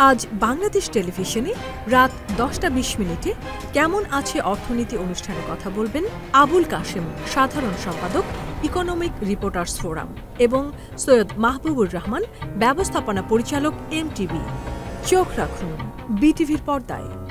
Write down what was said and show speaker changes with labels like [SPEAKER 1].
[SPEAKER 1] আজ বাংলাদেশ টেলিভিশনে রাত 10:20 কেমন আছে অর্থনীতি অনুষ্ঠানে কথা বলবেন আবুল কাশেম, সাধারণ সম্পাদক, ইকোনমিক রিপোর্টার্স ফোরাম, এবং সৈয়দ মাহবুবুর রহমান, ব্যবস্থাপনা পরিচালক, MTV। চোখ রাখুন BTVর পর্দায়।